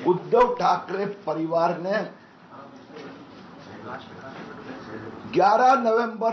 उद्धव ठाकरे परिवार ने 11 नवंबर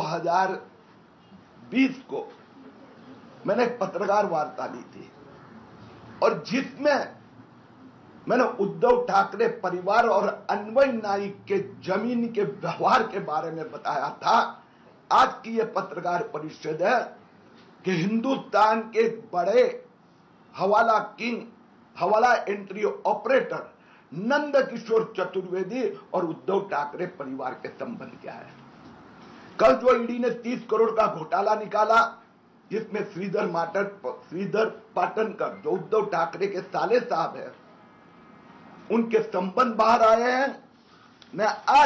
2020 को मैंने एक पत्रकार वार्ता ली थी और जिसमें मैंने उद्धव ठाकरे परिवार और अन्वय नाइक के जमीन के व्यवहार के बारे में बताया था। आज की यह पत्रकार परिषद है कि हिंदुस्तान के बड़े हवाला किंग, हवाला एंट्री ऑपरेटर नंद किशोर चतुर्वेदी और उद्धव ठाकरे परिवार के संबंध क्या है। कल जो ईडी ने 30 करोड़ का घोटाला निकाला, जिसमें श्रीधर पाटनकर जो उद्धव ठाकरे के साले साहब है, उनके संबंध बाहर आए हैं। मैं आज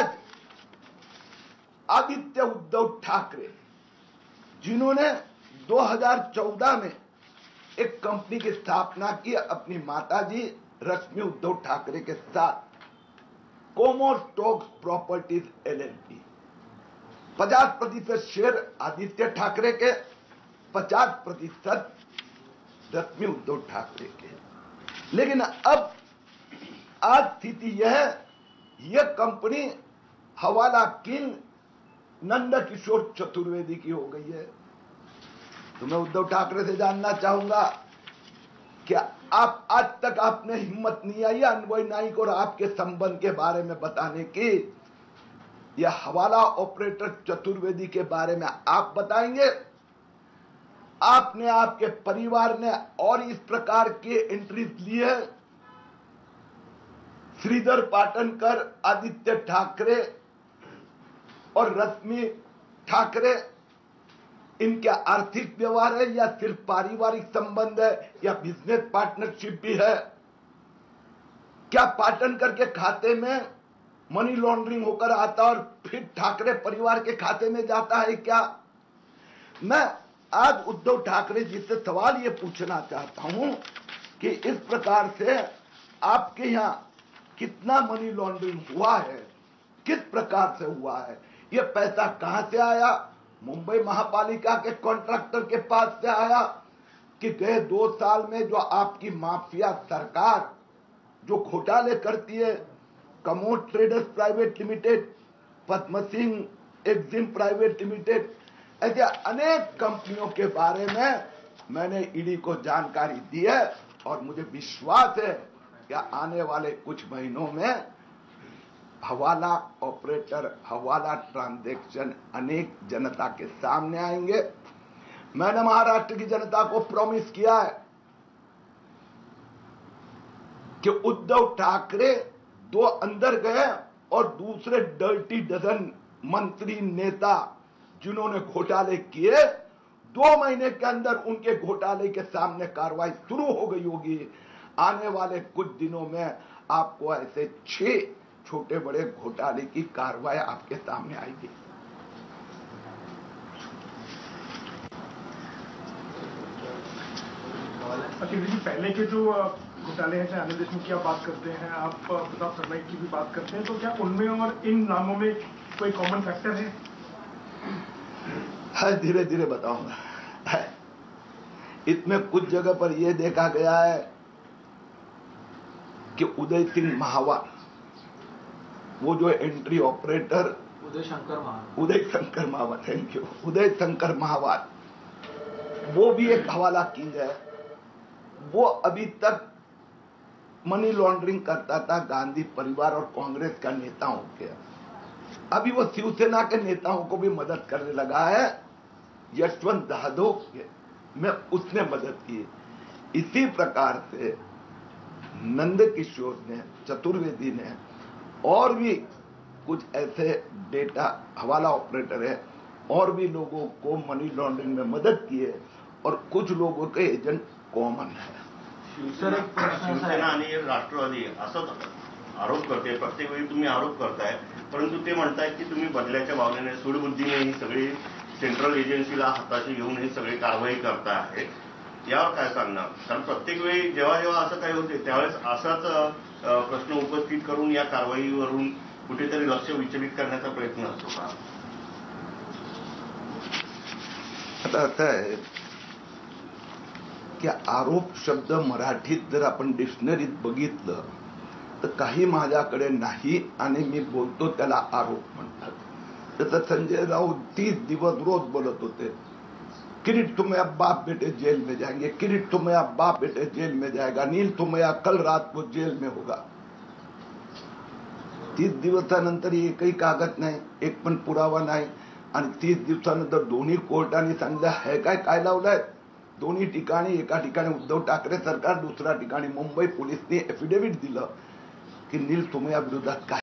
आदित्य उद्धव ठाकरे, जिन्होंने 2014 में एक कंपनी की स्थापना की अपनी माताजी रश्मि उद्धव ठाकरे के साथ, Comostocks properties LLP, 50% share Aditya Thackeray के, 50% रश्मि उद्धव ठाकरे के। लेकिन अब आज स्थिति यह है, यह कंपनी हवाला किंग नंद किशोर चतुर्वेदी की हो गई है। तो मैं उद्धव ठाकरे से जानना चाहूंगा कि आप आज तक आपने हिम्मत नहीं आई अन्वय नाइक और आपके संबंध के बारे में बताने की। यह हवाला ऑपरेटर चतुर्वेदी के बारे में आप बताएंगे। आपने, आपके परिवार ने और इस प्रकार के एंट्रीज लिए, श्रीधर पाटनकर, आदित्य ठाकरे और रश्मि ठाकरे, इनके आर्थिक व्यवहार है या सिर्फ पारिवारिक संबंध है या बिजनेस पार्टनरशिप भी है? क्या पाटनकर के खाते में मनी लॉन्ड्रिंग होकर आता और फिर ठाकरे परिवार के खाते में जाता है क्या? मैं आज उद्धव ठाकरे जी से सवाल ये पूछना चाहता हूं कि इस प्रकार से आपके यहां कितना मनी लॉन्ड्रिंग हुआ है, किस प्रकार से हुआ है, यह पैसा कहां से आया? मुंबई महापालिका के कॉन्ट्रैक्टर के पास से आया कि गए 2 साल में जो आपकी माफिया सरकार जो घोटाले करती है, Commod traders private limited, Padma Singh Exim private limited, ऐसे अनेक कंपनियों के बारे में मैंने ईडी को जानकारी दी है और मुझे विश्वास है कि आने वाले कुछ महीनों में हवाला ऑपरेटर, हवाला ट्रांजैक्शन अनेक जनता के सामने आएंगे। मैंने महाराष्ट्र की जनता को प्रॉमिस किया है कि उद्धव ठाकरे 2 अंदर गए और दूसरे डर्टी डजन मंत्री नेता जिन्होंने घोटाले किए, 2 महीने के अंदर उनके घोटाले के सामने कार्रवाई शुरू हो गई होगी। आने वाले कुछ दिनों में आपको ऐसे 6 छोटे बड़े घोटाले की कार्रवाई आपके सामने आएगी। अखिल जी, पहले के जो घोटाले हैं, चाहे अनिल देशमुख की आप बात करते हैं, आप प्रताप सरनाईक की भी बात करते हैं, तो क्या उनमें और इन नामों में कोई कॉमन फैक्टर है? धीरे धीरे बताऊंगा। इसमें कुछ जगह पर यह देखा गया है कि उदय सिंह महावार, वो जो entry operator Uday Shankar Mahawar, thank you, Uday Shankar Mahawar, वो भी एक हवाला किंग है। वो अभी तक मनी लॉन्ड्रिंग करता था गांधी परिवार और कांग्रेस का नेताओं के। अभी वो शिवसेना के नेताओं को भी मदद करने लगा है। यशवंत जाधव में उसने मदद की। इसी प्रकार से नंद किशोर ने, चतुर्वेदी ने और भी कुछ ऐसे डेटा हवाला ऑपरेटर है और भी लोगों को मनी लॉन्ड्रिंग में मदद की है और कुछ लोगों के एजेंट कॉमन है। शिवसेना आणि राष्ट्रवादी असंच आरोप करते, प्रत्येक वेळी तुम्ही आरोप करताय, परंतु ते म्हणतायत की तुम्ही बदल्याच्या भावनेने सूडबुद्धीने ही सगळी सेंट्रल एजन्सीला हाताशी घेऊन ही सगळी कारवाई करता आहे। यावर काय सांगणार? कारण प्रत्येक वेळी जेव्हा जेव्हा असं काही होते त्यावेळेस असाच प्रश्न उपस्थित करून या कारवाईवरून कुठेतरी लक्ष विचलित करण्याचा प्रयत्न असतो का? आता असं आहे की आरोप शब्द मराठीत जर आपण डिक्शनरीत बघितलं तर काही माझ्याकडे नाही आणि मी बोलतो त्याला आरोप म्हणतात. तसं संजय राऊत 30 दिवस रोज बोलत होते, किरीट तुम्हारा बाप बेटे जेल में जाएंगे, किरीट तुम्हारा बाप बेटे जेल में जाएगा, नील तुम्हारा कल रात को जेल में होगा. 30 दिवसानंतर एकही कागद नाही, एक पण पुरावा नाही. आणि 30 दिवसानंतर दोन्ही कोर्टाने सांगितलं है काय लावलंय. दोन्ही ठिकाणी, एका ठिकाणी उद्धव ठाकरे सरकार, दुसऱ्या ठिकाणी मुंबई पोलिसने एफिडेव्हिट दिलं की नील तुम्हारा विरोधात काय